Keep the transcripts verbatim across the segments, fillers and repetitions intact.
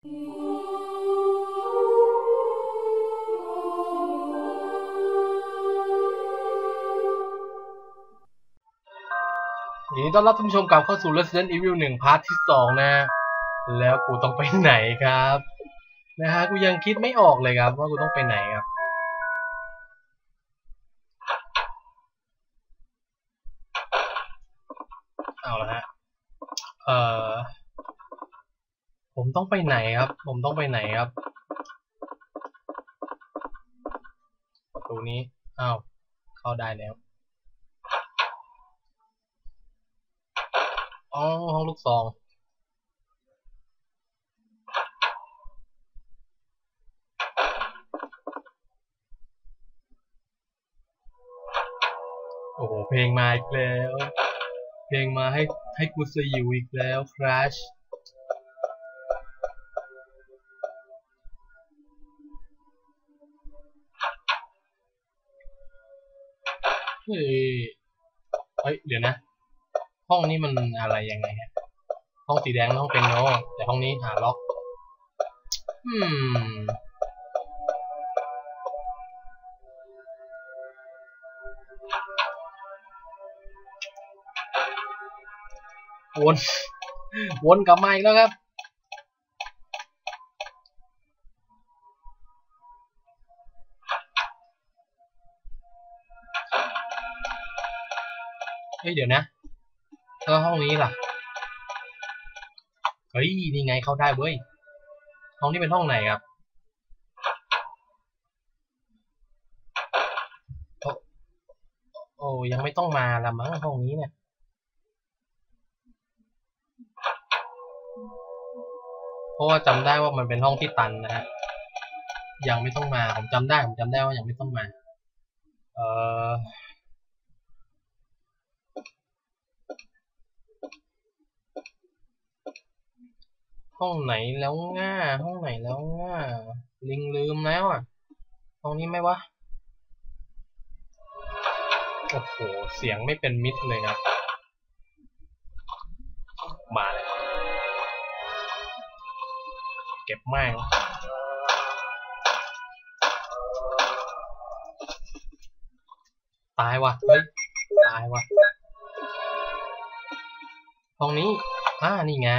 ยินดีต้อนรับท่านผู้ชมกลับเข้าสู่ Resident Evil หนึ่ง พาร์ทที่สองนะแล้วกูต้องไปไหนครับนะฮะกูยังคิดไม่ออกเลยครับว่ากูต้องไปไหนครับเอาละฮะเอ่อผมต้องไปไหนครับผมต้องไปไหนครับประตูนี้อ้าวเข้าได้แล้วอ๋อห้องลูกซองโอ้โหเพลงมาอีกแล้วเพลงมาให้ให้กูสยิวอีกแล้ว Crash เฮ้ยเฮ้ยเดี๋ยวนะห้องนี้มันอะไรยังไงฮะห้องสีแดงห้องเป็นโนแต่ห้องนี้หาล็อกอืมวนวนกลับมาอีกแล้วครับเฮ้ยเดี๋ยวนะแล้วห้องนี้ล่ะเฮ้ยนี่ไงเข้าได้เว้ยห้องนี้เป็นห้องไหนครับโอ้โอ้ยังไม่ต้องมาละมั้งห้องนี้เนี่ยเพราะว่าจำได้ว่ามันเป็นห้องที่ตันนะฮะยังไม่ต้องมาผมจำได้ผมจำได้ว่ายังไม่ต้องมาเอ่อห้องไหนแล้วง่าห้องไหนแล้วง่าลิงลืมแล้วอ่ะห้องนี้ไหมวะโอ้โหเสียงไม่เป็นมิตรเลยครับมาเลยเก็บแม่งตายว่ะเฮ้ยตายว่ะห้องนี้อ่านี่ไง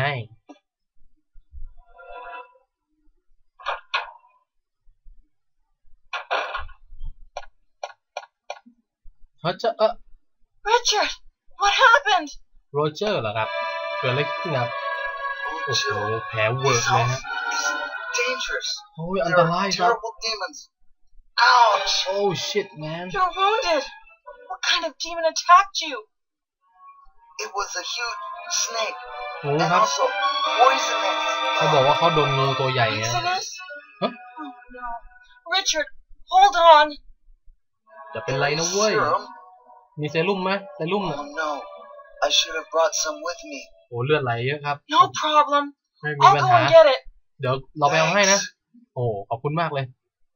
เขาจะเออ Richard what happened โรเจอร์เหรอครับเกิดอะไรขึ้นครับโอ้โหแผลเวอะเลยฮะโอ้ยอันตรายครับ ouch oh shit man you're wounded what kind of demon attacked you it was a huge snake โอ้ and ครับ also poisonous เขาบอกว่าเขาโดนงูตัวใหญ่นะ poisonous Huh? oh no Richard hold on จะเป็นไรนะเว้ย serum มีเซรุ่มไหมเซรุ่ม oh no I should have brought some with me โอ้เลือดไหลเยอะครับ no problem ไม่มี I'll ปัญ go หา and get it เดี๋ยวเราไปเอาให้นะโอ้ขอบคุณมากเลย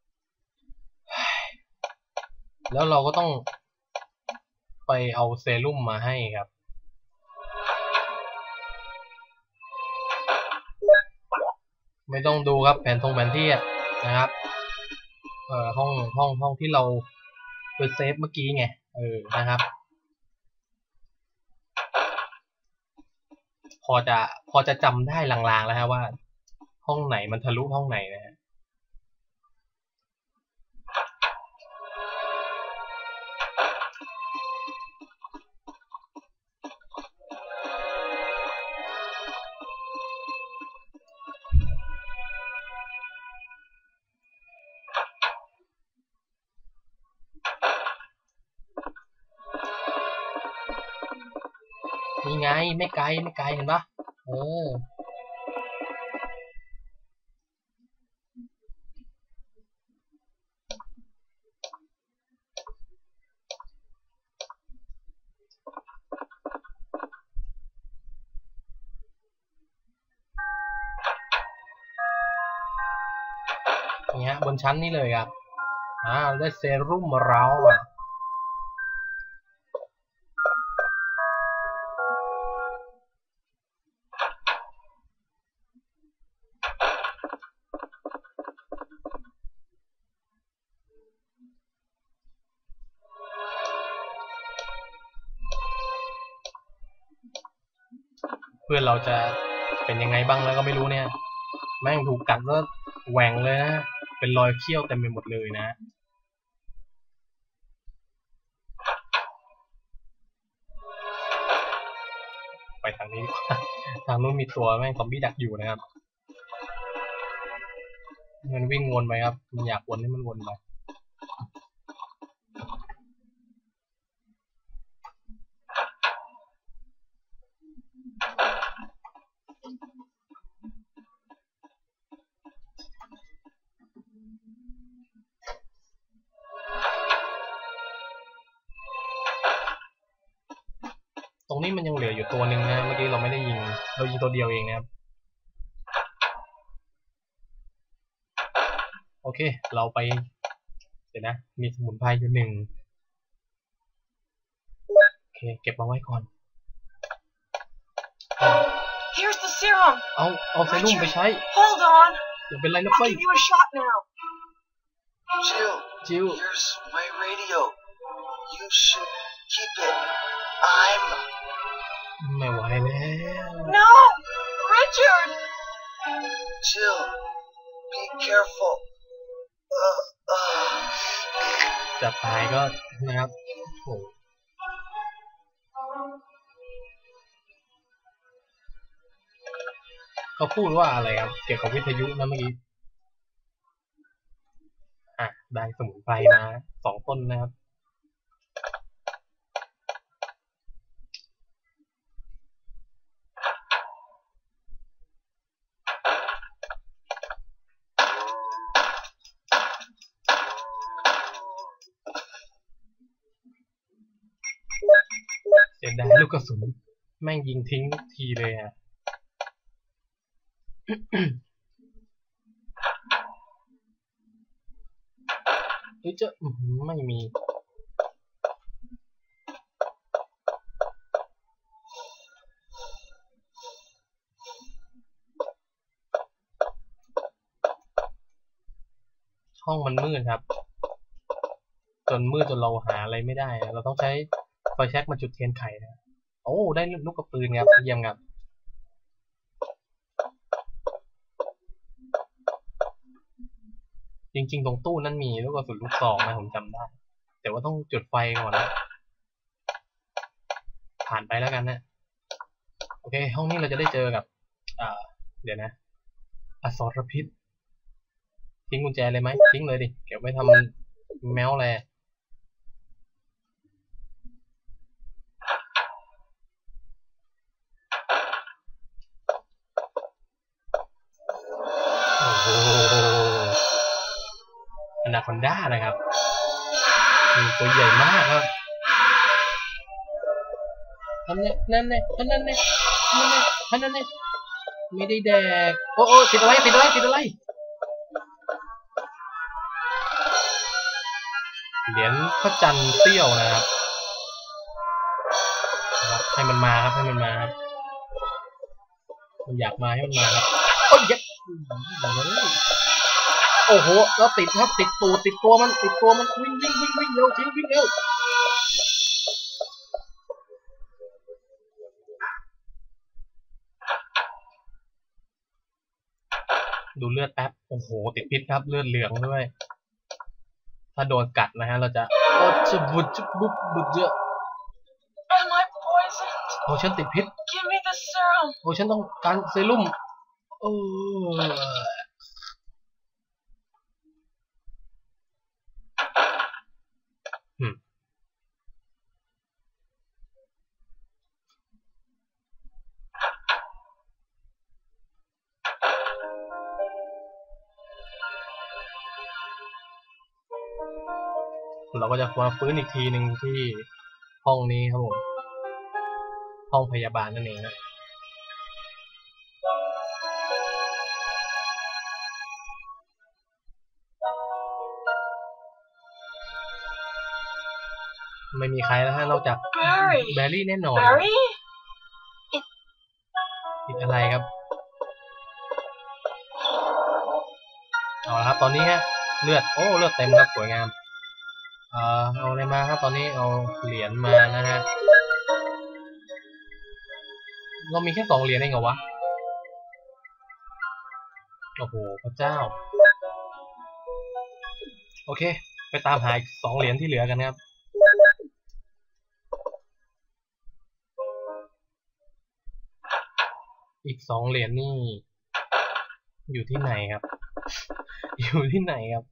แล้วเราก็ต้องไปเอาเซรุ่มมาให้ครับไม่ต้องดูครับแผนทงแผนที่นะครับเอ่อห้องห้องห้องที่เราไปเซฟเมื่อกี้ไงเออนะครับพอจะพอจะจำได้ลางๆแล้วฮะว่าห้องไหนมันทะลุห้องไหนนะฮะนี่ไงไม่ไกลไม่ไกลเห็นปะเออนี่ฮะบนชั้นนี้เลยครับอ่าได้เซรุ่มเราอ่ะ โเพื่อนเราจะเป็นยังไงบ้างแล้วก็ไม่รู้เนี่ยแม่งถูกกัดแล้วแหว่งเลยนะเป็นรอยเขี้ยวเต็มไปหมดเลยนะไปทางนี้ ทางนู้นมีตัวแม่งซอมบี้ดักอยู่นะครับมันวิ่งวนไปครับมันอยากวนให้มันวนไปตรงนี้มันยังเหลืออยู่ตัวหนึ่งนะเมื่อกี้เราไม่ได้ยิงเรายิงตัวเดียวเองนะครับโอเคเราไปเดี๋ยวนะมีสมุนไพรอยู่หนึ่งโอเคเก็บมาไว้ก่อน Here's the serum. เอาเอาเซรุ่มไปใช้ Hold on. อย่าเป็นไรนะ I'll เฟ้ย give you a shot now. Jill, จิว here's my radio. You should keep it. I'm... ไม่ไหวแล้ว No, Richard. Jill, be careful. Uh, uh. จะตายก็นะครับโอ้เขาพูดว่าอะไรครับเกี่ยวกับวิทยุนะเมื่อกี้อ่ะได้สมุนไพรมาสองต้นนะครับเสียดายลูกกระสุนแม่งยิงทิ้งทุกทีเลยอ่ะ เฮ้ยจะไม่มีห้องมันมืดครับจนมืดจนเราหาอะไรไม่ได้เราต้องใช้ไฟแช็กมาจุดเทียนไขนะโอ้ได้ลูกกระปืนครับเยี่ยมครับจริงๆตรงตู้นั้นมีลูกกระสุนลูกซองนะผมจำได้แต่ว่าต้องจุดไฟก่อนนะผ่านไปแล้วกันนะโอเคห้องนี้เราจะได้เจอกับอ่าเดี๋ยวนะอสรพิษทิ้งกุญแจเลยไหมทิ้งเลยดิเก็บไว้ทำแมวอะไรโอ้โหอนาคอนด้านะครับตัวใหญ่มากครับนั่นเนี่ยนั่นเนี่ยนั่นเนี่ยนั่นเนี่ยนั่นเนี่ยไม่ได้แดกโอ้โอ้ติดอะไรติดอะไรติดอะไรเหรียญพระจันทร์เตี้ยวนะครับนะครับให้มันมาครับให้มันมาครับมันอยากมาให้มันมาครับโอ้ยยัดโอ้โหแล้วติดครับติดตูดติดตัวมันติดตัวมันวิ่งวิ่งวิ่งวิ่งเร็วจริงวิ่งเร็วดูเลือดแป๊บโอ้โหติดพิษครับเลือดเหลืองด้วยถ้าโดนกัดนะฮะเราจะโอ้จะบุดจะบุบบุดเยอะ Am I poisoned? โอ้ฉันติดพิษ Give me the serum. โอ้ฉันต้องการเซรุ่มโอ้เราก็จะมาฟื้นอีกทีหนึ่งที่ห้องนี้ครับผมห้องพยาบาลนั่นเองนะไม่มีใครแล้วฮะนอกจากแบร์รี่แน่นอน Barry? ติดอะไรครับเอาละครับตอนนี้ฮะเลือดโอ้เลือดเต็มครับสวยงามเอ่อเอาอะไรมาครับตอนนี้เอาเหรียญมานะฮะเรามีแค่สองเหรียญเองเหรอวะโอ้โหพระเจ้าโอเคไปตามหาอีกสองเหรียญที่เหลือกันครับอีกสองเหรียญนี่อยู่ที่ไหนครับอยู่ที่ไหนครับ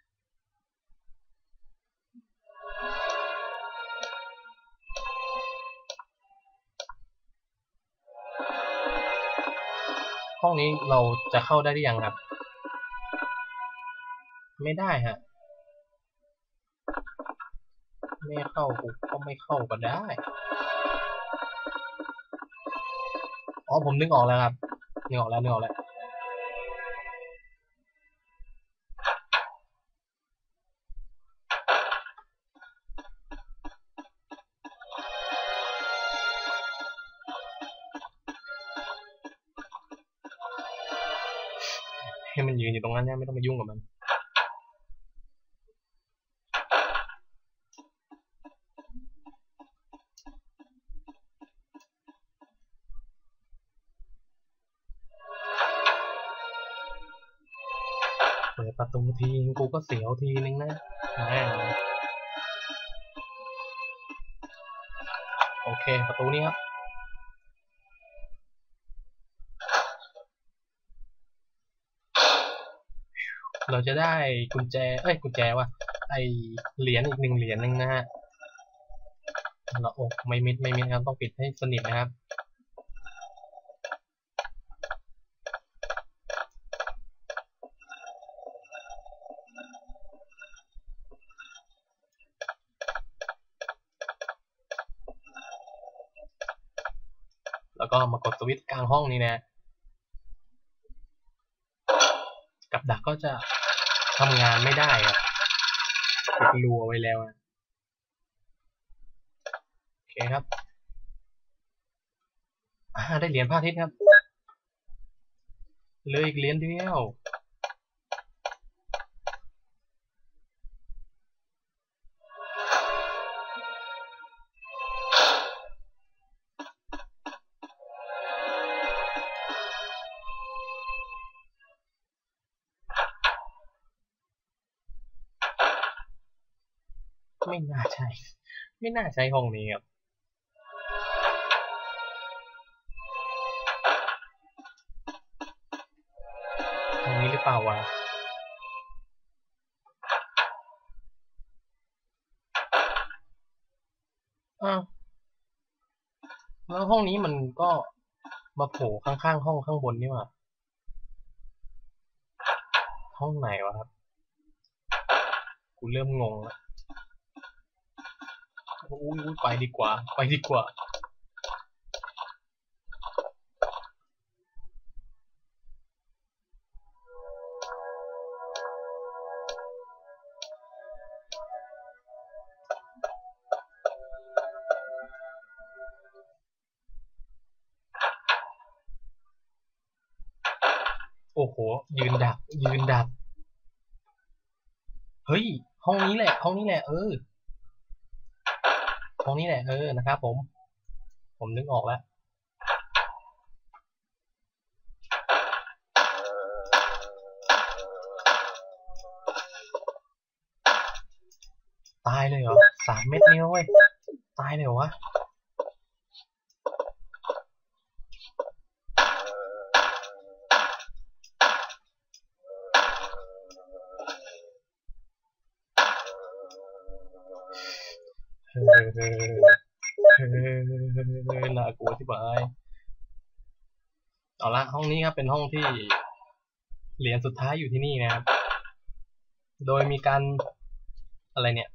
ห้องนี้เราจะเข้าได้หรือยังครับไม่ได้ฮะไม่เข้ากูก็ไม่เข้าก็ได้อ๋อผมนึกออกแล้วครับนึกออกแล้วนึกออกแล้วให้มันยืนอยู่ตรงนั้นนะไม่ต้องมายุ่งกับมันเปิดประตูทีกูก็เสียวทีนึงนะโอเคประตูนี้ครับเราจะได้กุญแจเอ้ยกุญแจว่ะไอเหรียญอีกหนึ่งเหรียญนึงนะฮะเราโอ้ไม่มิดไม่มิดครับต้องปิดให้สนิทนะครับแล้วก็มากดสวิตช์กลางห้องนี้นะกับดักก็จะทำงานไม่ได้ครับปิดรูเอาไว้แล้วนะโอเคครับอ่าได้เหรียญพระอาทิตย์ครับเหลืออีกเหรียญเดียวไม่น่าใช่ไม่น่าใช่ห้องนี้ครับห้องนี้หรือเปล่าวะอ้าวแล้วห้องนี้มันก็มาโผล่ข้างๆห้องข้างบนนี่หว่าห้องไหนวะครับกูเริ่มงงแล้วอุ้ยไปดีกว่าไปดีกว่าโอ้โหยืนดักยืนดักเฮ้ยห้องนี้แหละห้องนี้แหละเออห้องนี้แหละเออนะครับผมผมนึกออกแล้วตายเลยเหรอสามเม็ดนี้เว้ยตายเลยเหรอวะเฮ้ยเฮ้ยเฮ้ยน่ากลัวที่บายเอาละห้องนี้ครับเป็นห้องที่เหรียญสุดท้ายอยู่ที่นี่นะครับโดยมีการอะไรเนี่ย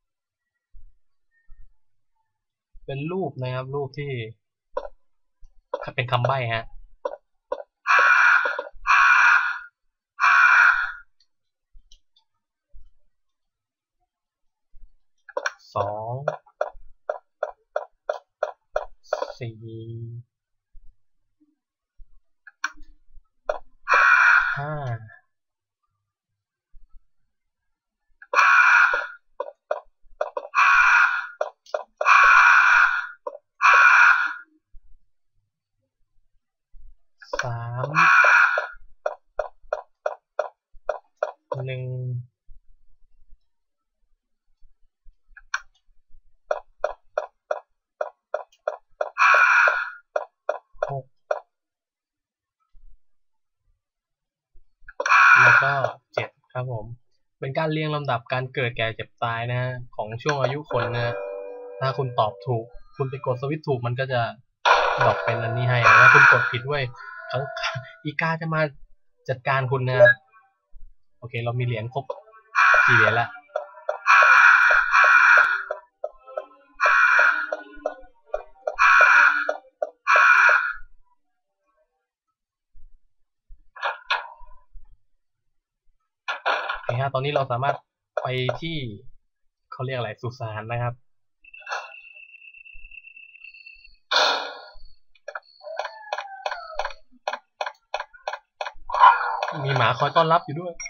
เป็นรูปนะครับรูปที่เป็นคำใบ้ฮะสองสี่ห้าหนึ่งหกแล้วก็เจ็ดครับผมเป็นการเรียงลำดับการเกิดแก่เจ็บตายนะฮะของช่วงอายุคนนะถ้าคุณตอบถูกคุณไปกดสวิตช์ถูกมันก็จะดรอปเป็นอันนี้ให้แล้วคุณกดผิดด้วยทั้งอีกาจะมาจัดการคุณนะครับโอเคเรามีเหรียญครบสี่เหรียญละโอเคฮะตอนนี้เราสามารถไปที่เขาเรียกอะไรสุสานนะครับมีหมาคอยต้อนรับอยู่ด้วย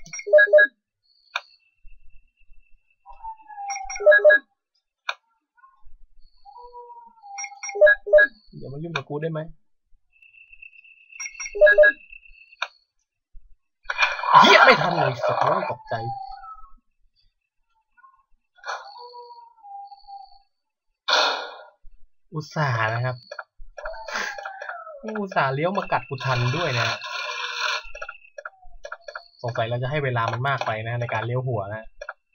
อย่ามายุ่งกับกูได้ไหมเฮียไม่ทันเลยสัตว์ไม่ตกใจอุตส่าห์นะครับอุตส่าห์เลี้ยวมากัดกูทันด้วยนะสงสัยเราจะให้เวลามันมากไปนะในการเลี้ยวหัวนะ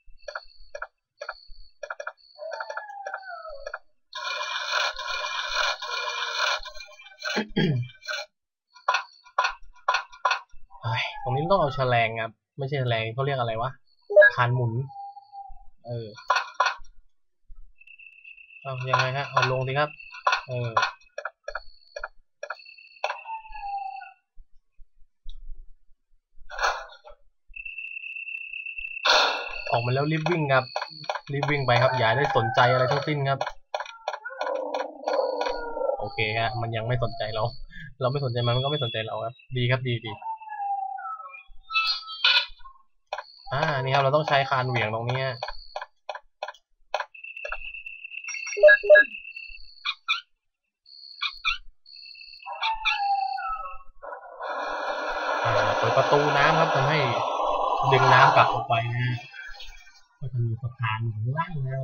ตรงนี้ต้องเอาแฉลงครับไม่ใช่แฉลงเขาเรียกอะไรวะคานหมุนเออเอายังไงฮะเอาลงดีครับเออออกมาแล้วรีบวิ่งครับรีบวิ่งไปครับอย่าได้สนใจอะไรทั้งสิ้นครับโอเคฮะมันยังไม่สนใจเราเราไม่สนใจมันมันก็ไม่สนใจเราครับดีครับดีดีอ่านี่ครับเราต้องใช้คานเหวี่ยงตรงนี้เปิดประตูน้ำครับทำให้ดึงน้ำกลับออกไปนะก็จะมีสะพานอยู่ข้างล่างนะ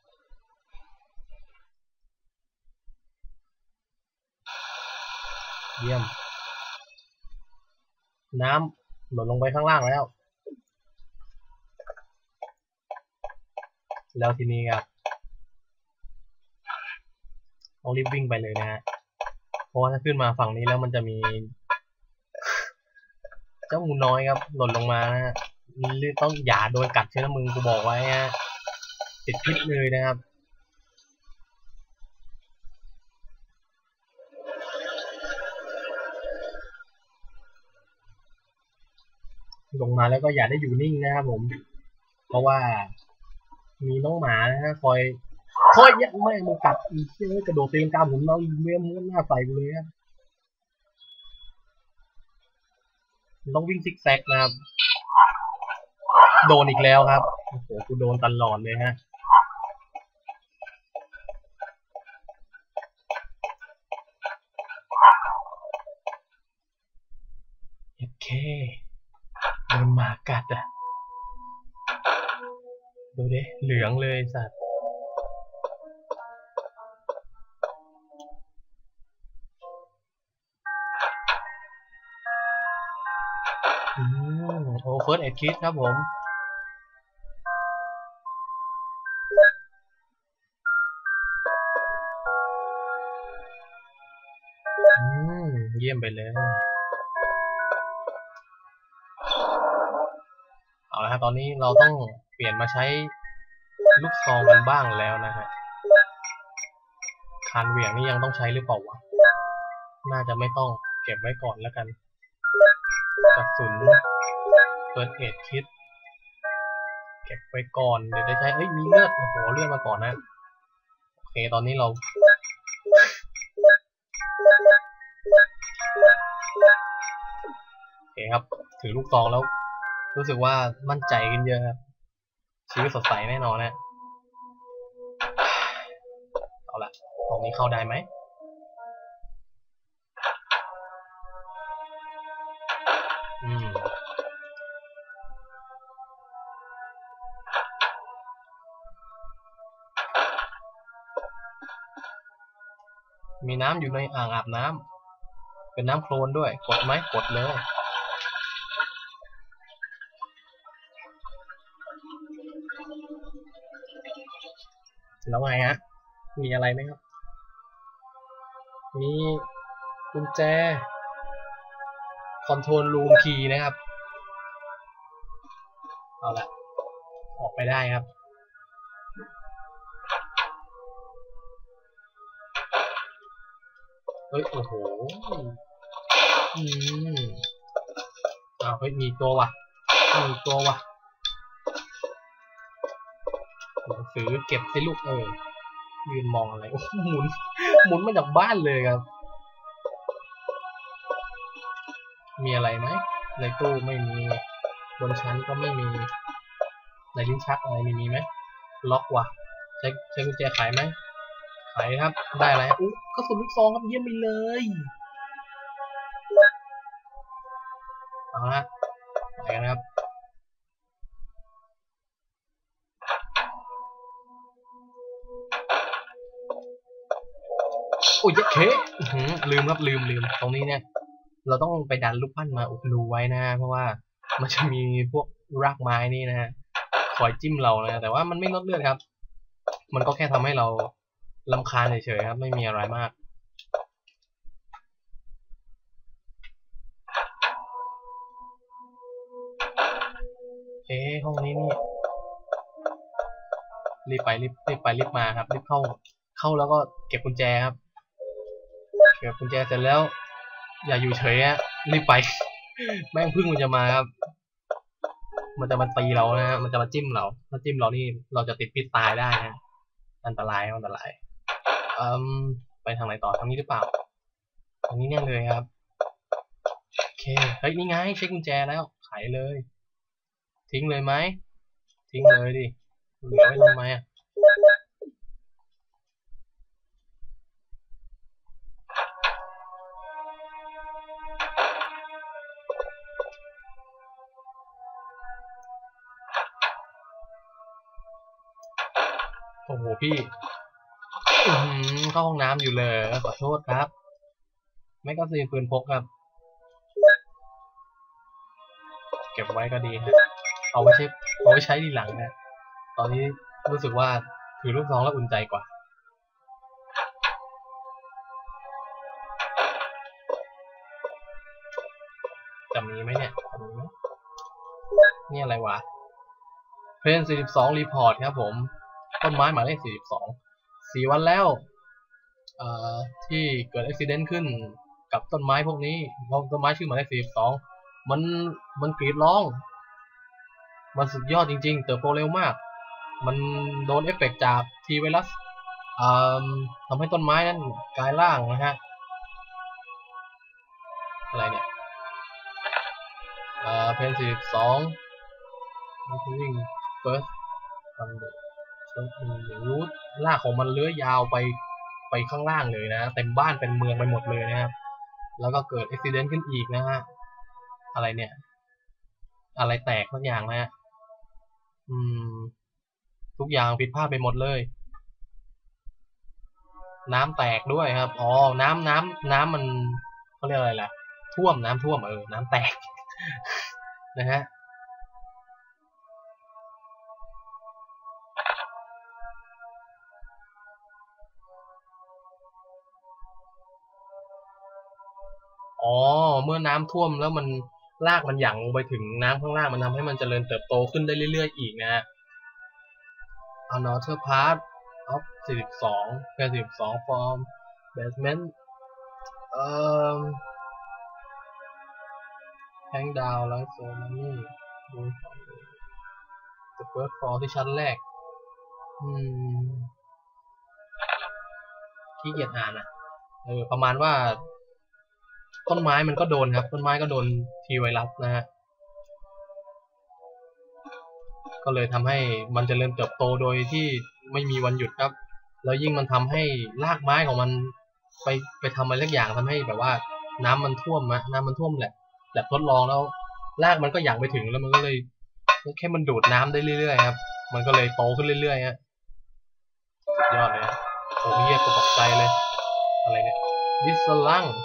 เยี่ยมน้ำหล่นลงไปข้างล่างแล้วแล้วทีนี้ครับต้องรีบวิ่งไปเลยนะฮะเพราะว่าถ้าขึ้นมาฝั่งนี้แล้วมันจะมีเจ้างูน้อยครับหล่นลงมานะฮะต้องอย่าโดนกัดใช่ไหมมึงกูบอกไว้ฮะติดพิษเลยนะครับลงมาแล้วก็อย่าได้อยู่นิ่งนะครับผมเพราะว่ามีน้องหมานะฮะคอยคอยยัดไม่มึงกัดอีกเชื่อกระโดดเตียงกาผมเราเลี้ยมม้วนหน้าใส่กูเลยครับต้องวิ่งซิกแซกนะครับโดนอีกแล้วครับโอ้โหกูโดนตลอดเลยฮะโอเคโดนหมากัดอ่ะดูดิเหลืองเลยสัตว์อืมโอ้เฟิร์สเอ็ดคิดครับผมอืมเยี่ยมไปเลยเอาละครับตอนนี้เราต้องเปลี่ยนมาใช้ลูกซองกันบ้างแล้วนะฮะคานเหวี่ยงนี่ยังต้องใช้หรือเปล่าวะน่าจะไม่ต้องเก็บไว้ก่อนแล้วกันกระสุนเปิดเอ็ดคิดเก็บไว้ก่อนเดี๋ยวได้ใช้เอ้ยมีเลือดโอ้โหเลือดมาก่อนนะโอเคตอนนี้เราโอเคครับถือลูกซองแล้วรู้สึกว่ามั่นใจขึ้นเยอะครับชีวิตสดใสแน่นอนนะเอาละตรงนี้เข้าได้ไหมอืมมีน้ำอยู่ในอ่างอาบน้ำเป็นน้ำโคลนด้วยกดไหมกดเลยแล้วไงฮะมีอะไรไหมครับมีกุญแจคอนโทรลรูมคีย์นะครับเอาละออกไปได้ครับเฮ้ยโอ้โหอืมอ้าวเฮ้ยมีตัวว่ะมีตัวว่ะหนังสือเก็บสิลูกเออยืนมองอะไรโอ้โหหมุนหมุนมาจากบ้านเลยครับมีอะไรไหมในตู้ไม่มีบนชั้นก็ไม่มีในลิ้นชักอะไรมีมีไหมล็อกว่ะใช้ใช้กุญแจไขไหมไขครับได้อะไรอุ๊ยกระสุนลูกซองครับเยี่ยมไปเลยเอาละไปกันครับโอ้ยเค้ลืมครับลืมลืมตรงนี้เนี่ยเราต้องไปดันลูกปั้นมาอุดรูไว้นะเพราะว่ามันจะมีพวกรากไม้นี่นะฮะคอยจิ้มเรานะแต่ว่ามันไม่ลดเลือดครับมันก็แค่ทำให้เรารำคาญเฉยๆครับไม่มีอะไรมากเอ๊ะห้องนี้นี่รีบไปรีบรีบไปรีบมาครับรีบเข้าเข้าแล้วก็เก็บกุญแจครับเก็บกุญแจเสร็จแล้วอย่าอยู่เฉยฮะรีบไปแม่งพึ่งมันจะมาครับมันจะมาตีเรานะฮะมันจะมาจิ้มเราถ้าจิ้มเรานี่เราจะติดพิษตายได้นะอันตรายอันตรายอืมไปทางไหนต่อทางนี้หรือเปล่าทางนี้แน่เลยครับโอเคเฮ้ยนี่ไงเช็คกุญแจแล้วไขเลยทิ้งเลยไหมทิ้งเลยดิเหลือไว้ทำไมอ่ะโอ้โหพี่อืมเข้าห้องน้ำอยู่เลยขอโทษครับแมกกาซีนปืนพกครับเก็บไว้ก็ดีฮะเอาไว้ใช้เอาไว้ใช้ทีหลังนะตอนนี้รู้สึกว่าถือลูกซองแล้วอุ่นใจกว่าจะมีไหมเนี่ยจะมีไหมนี่อะไรวะเพนสี่สิบสองรีพอร์ตครับผมต้นไม้หมายเลขสี่สิบสองสี่วันแล้วที่เกิดอุบิเหตุขึ้นกับต้นไม้พวกนี้เพราะต้นไม้ชื่อหมายเลขสี่สิบสองมันมันกรีดร้องมันสุดยอดจริงๆเติบโตเร็วมากมันโดนเอฟเฟกต์จากทีไวรัสทำให้ต้นไม้นั้นกลายร่างนะฮะอะไรเนี่ยเพนสี่สิบสองวิ่งเฟิร์สฟันเดอร์รูทลากของมันเลื้อยยาวไปไปข้างล่างเลยนะเต็มบ้านเป็นเมืองไปหมดเลยนะครับแล้วก็เกิดอุบิเหตุขึ้นอีกนะฮะอะไรเนี่ยอะไรแตกทุกอย่างนะฮะอืมทุกอย่างผิดพลาดไปหมดเลยน้ำแตกด้วยครับอ๋อน้ำน้ำน้ำมันเขาเรียกอะไรล่ะท่วมน้ำท่วมเออน้ำแตก นะฮะอ๋อเมื่อน้ำท่วมแล้วมันรากมันหยั่งลงไปถึงน้ำข้างล่างมันทำให้มันเจริญเติบโตขึ้นได้เรื่อยๆอีกนะฮะ Another part of สี่สิบสองแค่สี่สิบสอง from basement เอ่อ hang down แล้ว so many the first floor ที่ชั้นแรกอืมขี้เกียจอ่านอ่ะเออประมาณว่าต้นไม้มันก็โดนครับต้นไม้ก็โดนทีไวรัสนะฮะก็เลยทำให้มันเจริญเติบโตโดยที่ไม่มีวันหยุดครับแล้วยิ่งมันทำให้รากไม้ของมันไปไปทำอะไรสักอย่างทำให้แบบว่าน้ำมันท่วมอะน้ำมันท่วมแหละแบบทดลองแล้วรากมันก็หยั่งไปถึงแล้วมันก็เลยแค่มันดูดน้ำได้เรื่อยๆครับมันก็เลยโตขึ้นเรื่อยๆฮะสุดยอดเลยโอ้ยเหี้ยตกใจเลยอะไรเนี่ยดิสลัง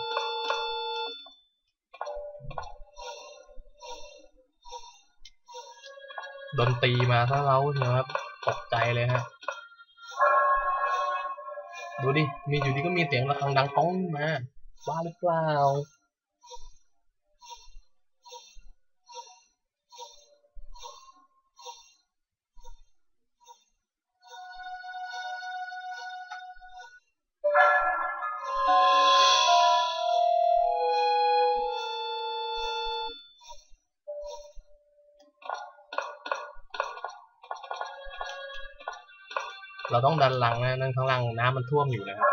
ดนตรีมาซะเรานะครับตกใจเลยฮะดูดิมีอยู่ดีก็มีเสียงระฆังดังก้องมาบ้าหรือเปล่าเราต้องดันลังนะนั่นข้างล่างน้ำมันท่วมอยู่นะครับ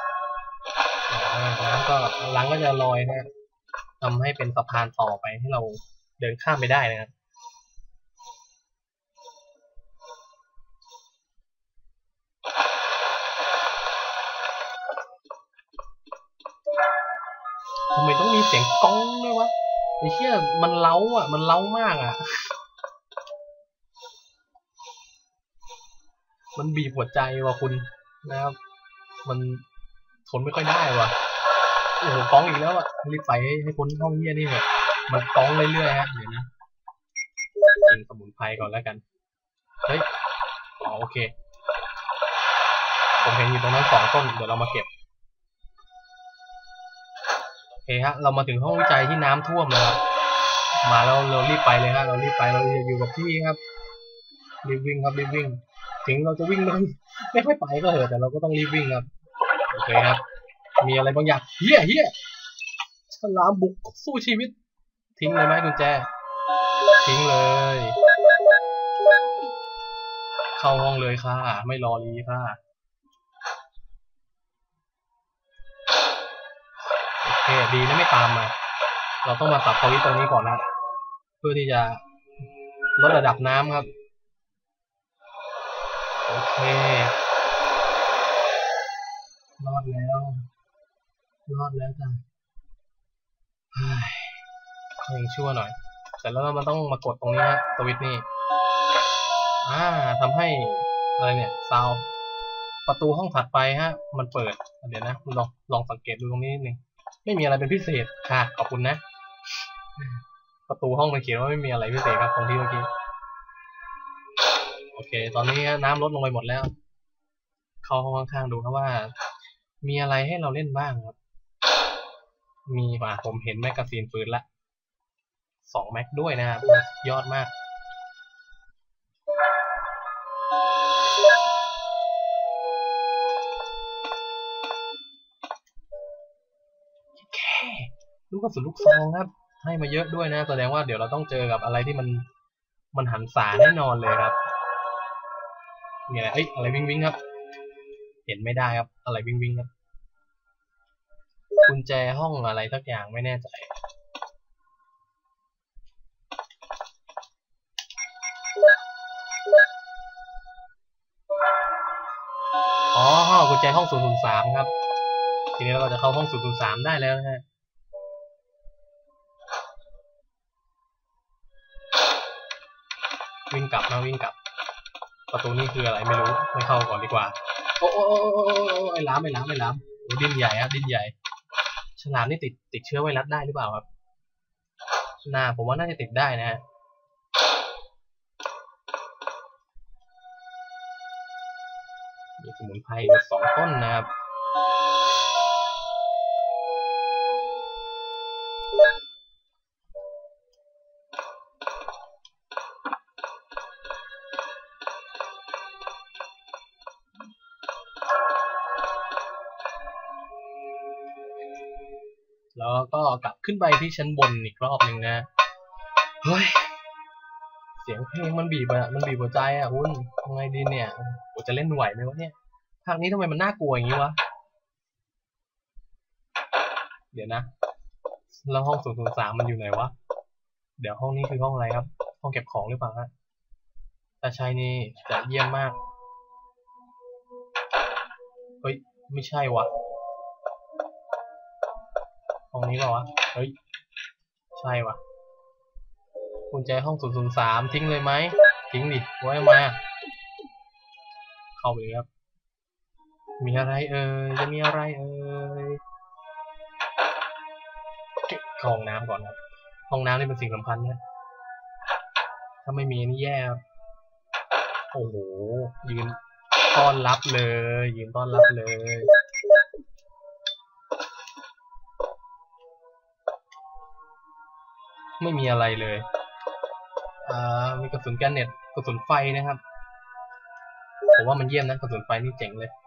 น้ำก็ลังก็จะลอยนะทำให้เป็นสะพานต่อไปให้เราเดินข้ามไปได้นะครับทำไมต้องมีเสียงก้องด้วยวะไอ้เชี่ยมันเล้าอ่ะมันเล้ามากอ่ะมันบีบหัวใจว่ะคุณนะครับมันทนไม่ค่อยได้ว่ะโอ้โหก้องอีกแล้วอ่ะรีบไปให้พ้นห้องเยี่ยนี่เนี่ยมันก้องเรื่อยๆฮะเดี๋ยวนะกินสมุนไพรก่อนแล้วกันเฮ้ยอ๋อโอเคผมเห็นอยู่ตรงนั้นสองต้นเดี๋ยวเรามาเก็บโอเคฮะเรามาถึงห้องวิจัยที่น้ำท่วมแล้วมาแล้วเรารีบไปเลยฮะเรารีบไปเราอยู่กับที่ครับรีบวิ่งครับรีบวิ่งถึงเราจะวิ่งไม่ไม่ค่อยไปก็เหอะแต่เราก็ต้องรีบวิ่งครับโอเคครับมีอะไรบางอย่างเฮี้ยเฮี้ยฉลามบุกสู้ชีวิตทิ้งเลยไหมกุญแจทิ้งเลยเข้าห้องเลยค่ะไม่รอรีค่ะโอเคดีนะไม่ตามมาเราต้องมาตัดสวิตช์ตรงนี้ก่อนนะเพื่อที่จะลดระดับน้ำครับโอเครอดแล้วรอดแล้วจ้ะยังชั่วหน่อยเสร็จแล้วมันต้องมากดตรงนี้ฮะสวิตช์นี่อ่าทำให้อะไรเนี่ยซาวประตูห้องถัดไปฮะมันเปิดเดี๋ยวนะลองลองสังเกตดูตรงนี้นิดนึงไม่มีอะไรเป็นพิเศษค่ะขอบคุณนะประตูห้องมันเขียนว่าไม่มีอะไรพิเศษครับตรงที่เมื่อกี้โอเคตอนนี้น้ำลดลงไปหมดแล้วเข้าห้องข้างๆดูครับว่ามีอะไรให้เราเล่นบ้างครับมีป่ะผมเห็นแมกกาซีนปืนละสองแม็กด้วยนะครับยอดมากแค่ลูกกระสุนลูกซองครับให้มาเยอะด้วยนะแสดงว่าเดี๋ยวเราต้องเจอกับอะไรที่มันมันหันษาแน่นอนเลยครับเนี่ยเอ้ยอะไรวิ่งวิ่งครับเห็นไม่ได้ครับอะไรวิ่งวิ่งครับกุญแจห้องอะไรสักอย่างไม่แน่ใจอ๋อกุญแจห้องศูนย์ศูนย์สามครับทีนี้เราก็จะเข้าห้องศูนย์ศูนย์สามได้แล้วนะฮะวิ่งกลับนะวิ่งกลับประตูนี้คืออะไรไม่รู้ไม่เข้าก่อนดีกว่าโอ้โอ้โอ้โอ้ไอ้ล้ามไอ้ล้ามไอ้ล้ามโอ้ดินใหญ่ครับดินใหญ่ฉลามนี่ติดติดเชื้อไวรัสได้หรือเปล่าครับน่าผมว่าน่าจะติดได้นะฮะมีสมุนไพรสองต้นนะครับแล้วก็กลับขึ้นไปที่ชั้นบนอีกรอบหนึ่งนะเฮ้ยเสียงเพลงมันบีบอะมันบีบหัวใจอะคุณทำไงดีเนี่ยโอ้จะเล่นไหวไหมวะเนี่ยภาคนี้ทำไมมันน่ากลัวอย่างนี้วะเดี๋ยวนะแล้วห้องศูนย์ศูนย์สามมันอยู่ไหนวะเดี๋ยวห้องนี้คือห้องอะไรครับห้องเก็บของหรือเปล่าฮะถ้าใช่นี่จะเยี่ยมมากเฮ้ยไม่ใช่วะห้องนี้เปล่าวะเฮ้ยใช่วะกุญแจห้องศูนย์ศูนย์สามทิ้งเลยไหมทิ้งดิไว้มาเข้าไปเลยครับมีอะไรเอ่ยจะมีอะไรเอ่ยเข้าห้องน้ำก่อนครับห้องน้ำนี่เป็นสิ่งสำคัญนะถ้าไม่มีนี่แย่ครับโอ้โหยืนต้อนรับเลยยืนต้อนรับเลยไม่มีอะไรเลยอ่ามีกระสุนแกนเน็ตกระสุนไฟนะครับผมว่ามันเยี่ยมนะกระสุนไฟนี่เจ๋งเลย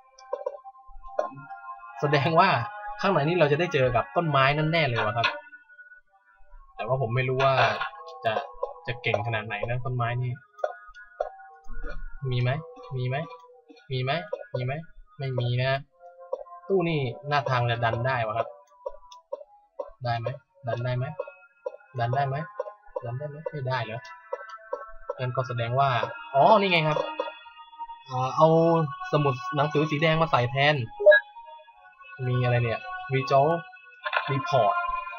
แสดงว่าข้างในนี้เราจะได้เจอกับต้นไม้นั่นแน่เลยวะครับแต่ว่าผมไม่รู้ว่าจะจะเก่งขนาดไหนนะต้นไม้นี่มีไหมมีไหมมีไหมมีไหมไม่มีนะตู้นี่หน้าทางจะดันได้วะครับได้ไหมดันได้ไหมดันได้ไหมดันได้ไหมไม่ได้เหรองั้นก็แสดงว่าอ๋อนี่ไงครับเอาสมุดหนังสือสีแดงมาใส่แทนมีอะไรเนี่ย Result Report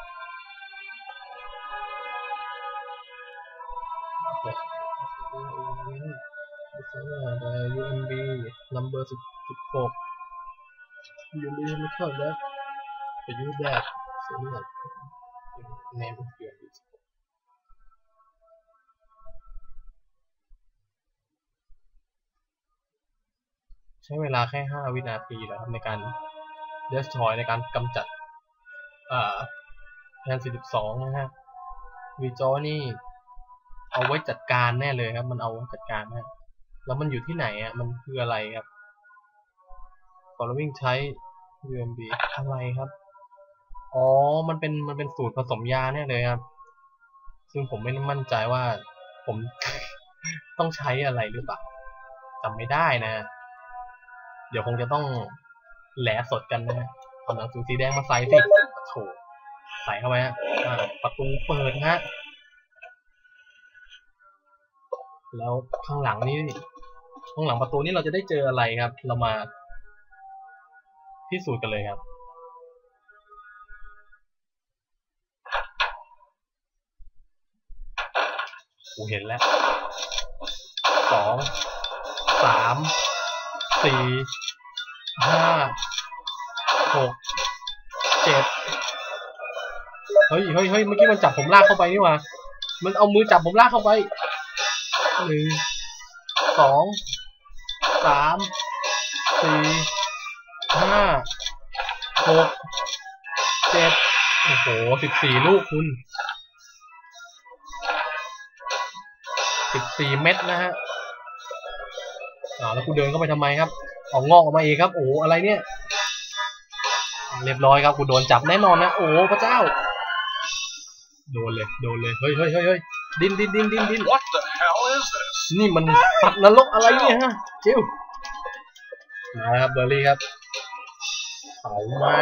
ยู เอ็ม บี number สิบหก ยู เอ็ม บี ไม่เข้าแล้วไปยูแดกเสียงแบบ name of your ใช้เวลาแค่ห้าวินาทีแล้วครับในการ destroy ในการกำจัดอ่าแทนสี่สิบสองนะฮะวีจอนี่เอาไว้จัดการแน่เลยครับมันเอาไว้จัดการนะแล้วมันอยู่ที่ไหนอ่ะมันคืออะไรครับ following ใช้ ยู เอ็ม บี อะไรครับอ๋อมันเป็นมันเป็นสูตรผสมยาแน่เลยครับซึ่งผมไม่มั่นใจว่าผม ต้องใช้อะไรหรือเปล่าจำไม่ได้นะเดี๋ยวคงจะต้องแหลสดกันนะฮะเอาหนังสือสีแดงมาใส่สิโถใส่เข้าไปฮะประตูเปิดฮะแล้วข้างหลังนี่ข้างหลังประตูนี่เราจะได้เจออะไรครับเรามาพิสูจน์กันเลยครับกูเห็นแล้วสองสามสี่ห้าหกเจ็ดเฮ้ยเฮ้ยเฮ้ยเมื่อกี้มันจับผมลากเข้าไปนี่หว่ามันเอามือจับผมลากเข้าไปหนึ่งสองสามสี่ห้าหกเจ็ดโอ้โหสิบสี่ลูกคุณสิบสี่เม็ดนะฮะอ่าแล้วกูเดินเข้าไปทำไมครับออกงอกออกมาเองครับโอ้อะไรเนี่ยเรียบร้อยครับกูโดนจับแน่นอนนะโอ้พระเจ้าโดนเลยโดนเลยเฮ้ยเฮ้ยเฮ้ยดิ้นดิ้นดิ้นดิ้นดิ้น What the hell is this? นี่มันสัตว์นรกอะไรเนี่ยฮะจิวมาครับเบอร์รี่ครับเผามา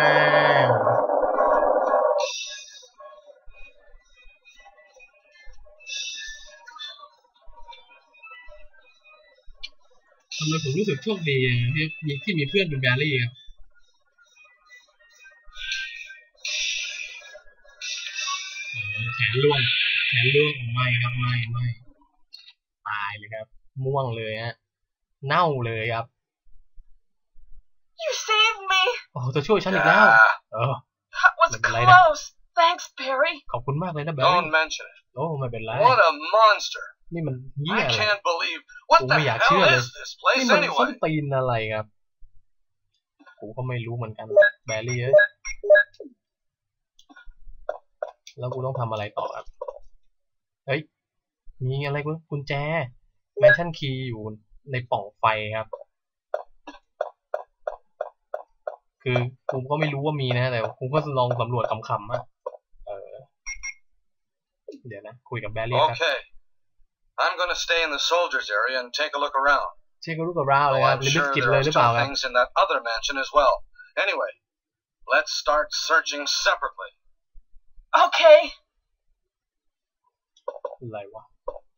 ทำไมผมรู้สึกโชคดีที่มีที่มีเพื่อนเป็นแบรี่ครับแขนล่วงแขนล่วงไม่ครับไม่ไม่ตายเลยครับม่วงเลยฮะเน่าเลยครับ You saved me. โอ้เธอช่วยฉันอีกแล้วเออ That was Like a lighter. close. Thanks, Barry. ขอบคุณมากเลยนะแบรี่ Don't mention it. โอ้ไม่เป็นไร What a monster. นี่มันเหี้ย I อะไร can't believe. What the กูไม่อยากเชื่อ hell เลย is this นี่ place มันส้น anyway? ตีนอะไรครับกูก็ไม่รู้เหมือนกันแบรี่เอ้ยแล้วกูต้องทำอะไรต่อครับเฮ้ยมีอะไรกูกุญแจแมนชั่นคีย์อยู่ในปล่องไฟครับคือกูก็ไม่รู้ว่ามีนะแต่กูก็ลองสำรวจคำๆอ่ะเออเดี๋ยวนะคุยกับแบรี่ครับ Okay. I'm gonna stay in the soldiers area and take a look around. เช็ครูปกับราวเลย Though ครับ I'm ลิบิส sure กิต there เลย are หรือเปล่า still ครับ things in that other mansion as well. Anyway, let's start searching separately. Okay. อะไรวะ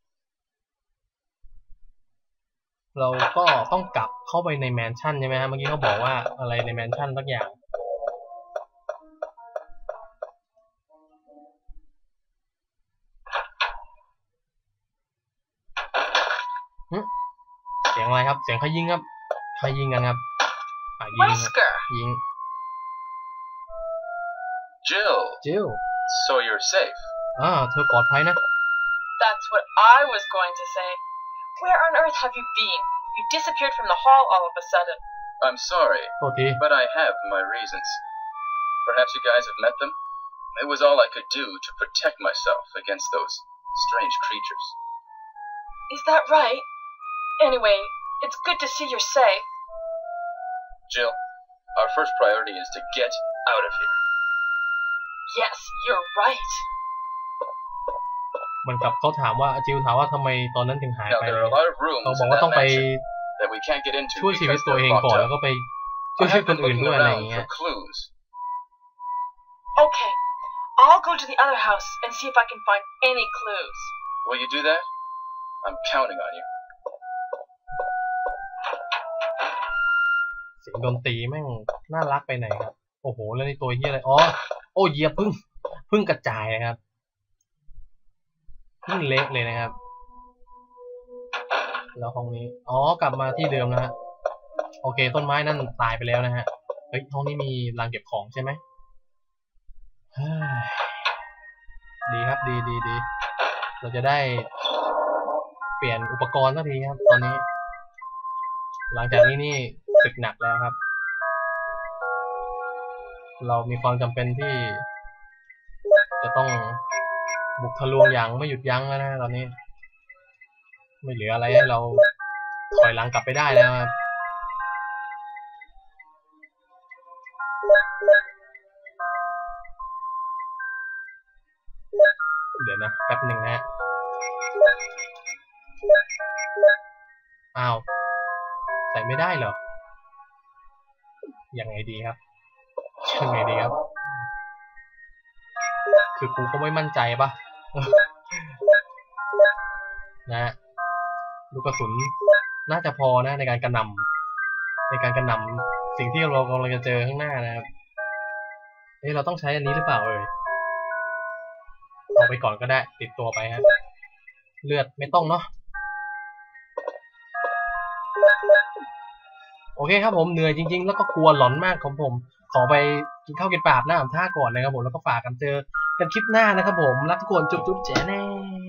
เราก็ต้องกลับเข้าไปในแมนชั่นใช่ไหมฮะเมื่อกี้เขาบอกว่าอะไรในแมนชั่นสักอย่างเสียงอะไรครับเสียงใครยิงครับใครยิงกันครับอ่ะยิง Wesker. ยิง Jill, จิล So you're safe. อ่าเธอปลอดภัยนะ That's what I was going to say. Where on earth have you been? You disappeared from the hall all of a sudden. I'm sorry, โทษที but I have my reasons. Perhaps you guys have met them? It was all I could do to protect myself against those strange creatures. Is that right? Anyway, it's good to see you're safe. Jill, our first priority is to get out of here. Yes, you're right. เหมือนกับเขาถามว่าจิวถามว่าทำไมตอนนั้นถึงหาย Now ไป there are a lot of เขา rooms บอก in ว่า that ต้องไป mansion that we can't get into ช่วยชีวิต because ตัวเอง they're ก่อน locked แล้วก็ up. ไปช่วย I ชีวิต have คน been อื่น looking ด้วยอะไรอ around ย่างเงี้ for ย clues. Okay, I'll go to the other house and see if I can find any clues. Will you do that? I'm counting on you. เสียงดนตรีแม่งน่ารักไปไหนครับโอ้โหแล้วนี่ตัวเฮียอะไรอ๋อโอ้เหยียบพึ่งพึ่งกระจายนะครับพึ่งเละเลยนะครับแล้วห้องนี้อ๋อกลับมาที่เดิมนะฮะโอเคต้นไม้นั่นตายไปแล้วนะฮะเฮ้ยห้องนี้มีรางเก็บของใช่ไหมเฮ้ยดีครับดีดีดีเราจะได้เปลี่ยนอุปกรณ์สักทีครับตอนนี้ หลังจากนี้นี่ศึกหนักแล้วครับ เรามีความจำเป็นที่จะต้องบุกทะลวงอย่างไม่หยุดยั้งแล้วนะตอนนี้ไม่เหลืออะไรให้เราถอยหลังกลับไปได้แล้วครับเดี๋ยวนะแป๊บหนึ่งนะฮะอ้าวใส่ไม่ได้เหรอยังไงดีครับยังไงดีครับคือกูก็ไม่มั่นใจปะ นะฮะลูกกระสุนน่าจะพอนะในการกระหน่ำในการกระหน่ำสิ่งที่เรากำลังจะเจอข้างหน้านะครับเฮ้ยเราต้องใช้อันนี้หรือเปล่าเอ่ยเอาไปก่อนก็ได้ติดตัวไปฮะเลือดไม่ต้องเนาะโอเคครับผมเหนื่อยจริงๆแล้วก็กลัวหลอนมากของผมขอไปกินข้าวกินปลาบหน้าอาบท่าก่อนนะครับผมแล้วก็ฝากกันเจอกันคลิปหน้านะครับผมรักทุกคนจุ๊บๆแจ๋แน่